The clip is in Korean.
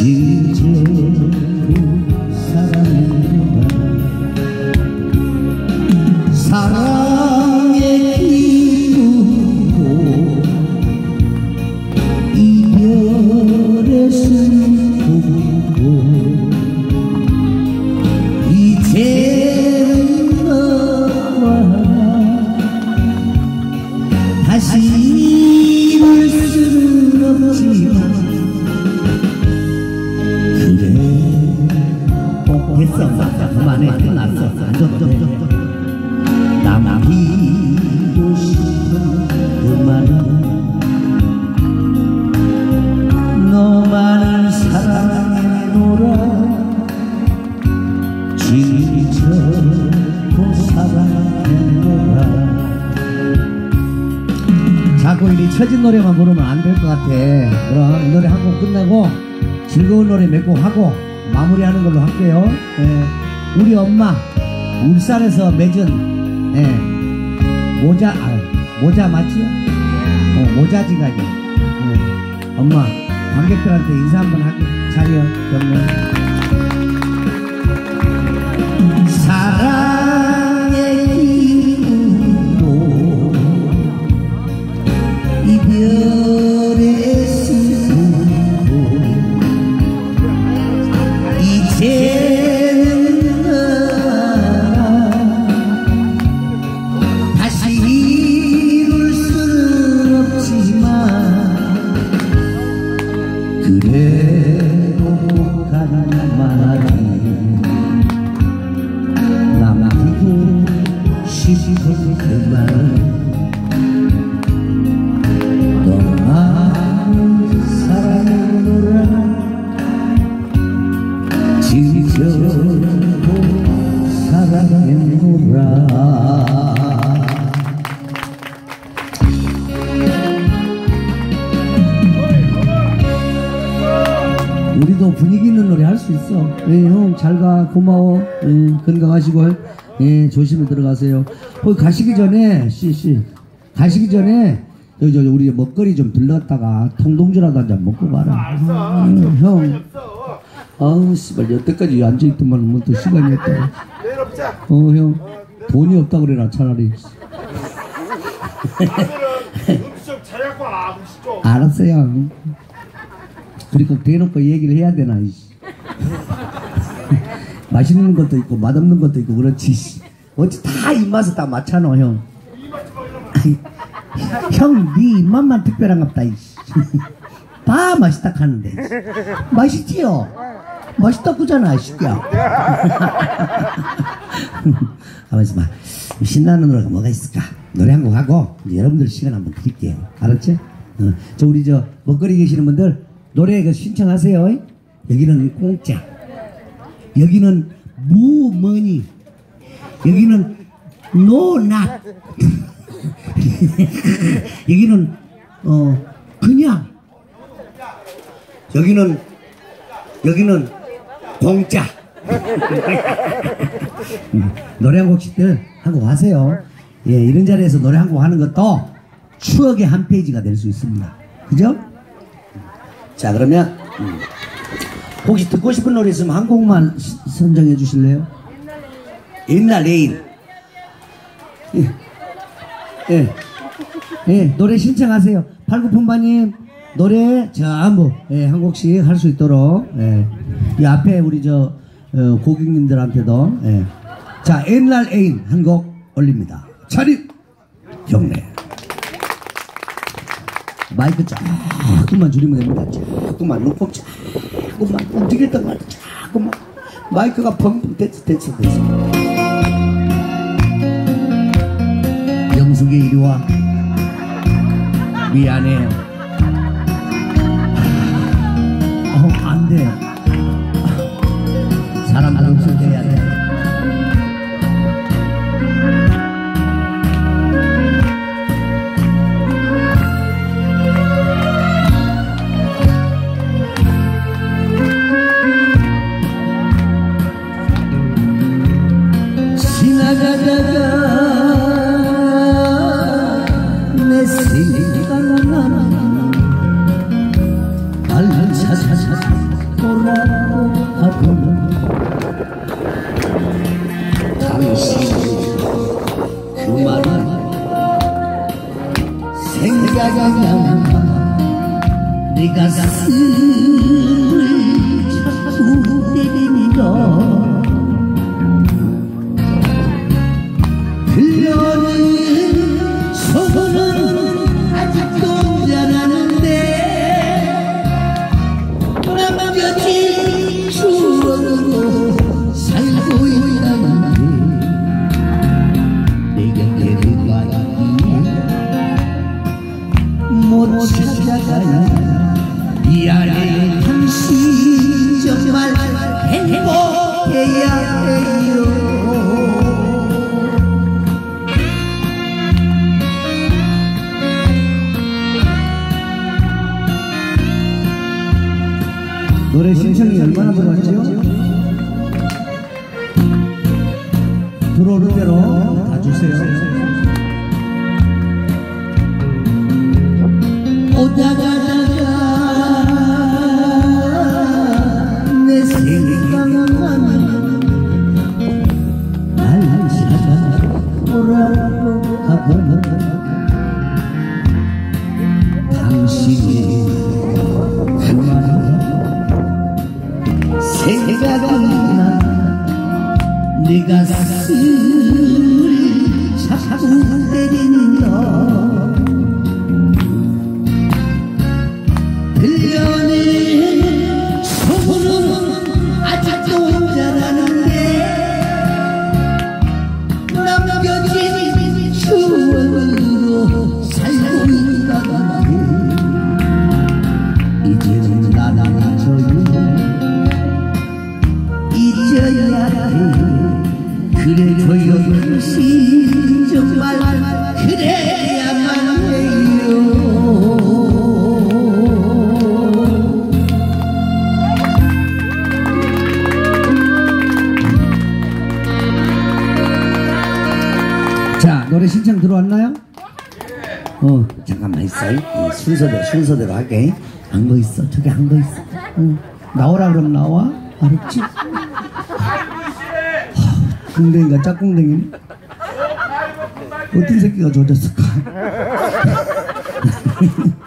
지저분 사랑의 기쁨으로 이별의 슬픔으로 이제는 너와 다시 이룰 수는 없지만 그래 됐어 그만해 끝났어 안 줘도 돼 남기고 싶은 그 말은 너만을 사랑해노라 지쳐도 사랑해노라. 자꾸 이 처진 노래만 부르면 안 될 것 같아. 그럼 이 노래 한 곡 끝내고 즐거운 노래 몇 곡 하고 마무리하는 걸로 할게요. 예. 우리 엄마 울산에서 맺은 모자 맞지요? 모자지가니. 엄마 관객들한테 인사 한번 하게. 자리요 경례. 사랑의 이름으로 이별의 슬픔으로 이제는 다시 이룰 수는 없지만 그래도 가는 말이 남기고 싶은 그 말은 너만을 사랑해노라 지저도 사랑해노라. 우리도 분위기 있는 노래 할 수 있어. 예, 형 잘 가. 고마워. 예, 건강하시고 예, 조심히 들어가세요. 거기 가시기 전에 가시기 전에 우리 먹거리 좀 들렀다가 통동주라도 한잔 먹고 가라. 형 아우 씨발 여태까지 앉아있더만 뭐 또 시간이 없다. 형 돈이 없다고 그래라 차라리. 알았어요. 그리고 대놓고 얘기를 해야 되나. 맛있는 것도 있고 맛없는 것도 있고 그렇지. 어찌 다 입맛에 다 맞잖아 형. 형 네 입맛만 특별한갑다. 다 맛있다 하는데. 맛있지요? 맛있다구잖아 새끼야. 가만있어 봐. 신나는 노래가 뭐가 있을까. 노래 한 곡 하고 이제 여러분들 시간 한번 드릴게요. 알았지? 저 우리 저 먹거리 계시는 분들 노래 신청하세요. 여기는 공짜, 여기는 무머니, 여기는 노낫, 여기는 그냥, 여기는 공짜. 노래 한 곡씩들 하고 하세요. 예, 이런 자리에서 노래 한 곡 하는 것도 추억의 한 페이지가 될 수 있습니다. 그죠? 자, 그러면 혹시 듣고 싶은 노래 있으면 한 곡만 선정해 주실래요? 옛날 애인. 예, 노래 신청하세요. 팔구품바님 노래 전부 한 곡씩 할 수 있도록 이 앞에 우리 저 고객님들한테도 자, 옛날 애인 한 곡 올립니다. 차렷 경례. 마이크 조금만 줄이면 됩니다. 조금만 눈곱 조금만 움직였던 말이야. 조금만 마이크가 펑펑 됐어. 영숙이 이리 와. 미안해요. 안 돼. 사람들 없을 때 해야 돼. 내 생각나나 날 찾아 뭐라고 하든 당신의 그 말은 생각이 나면 내 가슴을 자꾸 때린다. 들려오는 소문은 아직도 잘하는데 남겨진 추억으로 살고 있다는데 내 곁에 못 찾아가니 미안해. 당신 정말 행복해야 해요. 노래 신청이 얼마나 들어왔죠? 들어오는 대로 다 주세요. 오다가다가 내 생각나면 날 찾아오라고 하면 당신이 그 말을 생각이 나 내 가슴을 자꾸 때린다. 들려오는 소문은 아직도 잘하는데 남겨진 추억으로 살고 있다는데 이제는 나눠줘요. 잊어야 해. 그래줘요. 당신 정말 그래야만 해요. 자, 노래 신청 들어왔나요? 잠깐만 있어. 순서대로 할게. 한 거 있어. 저기 한 거 있어. 나오라 그러면 나와. 알았지? 궁뎅이가 짝궁뎅이. 어떤 새끼가 조졌을까?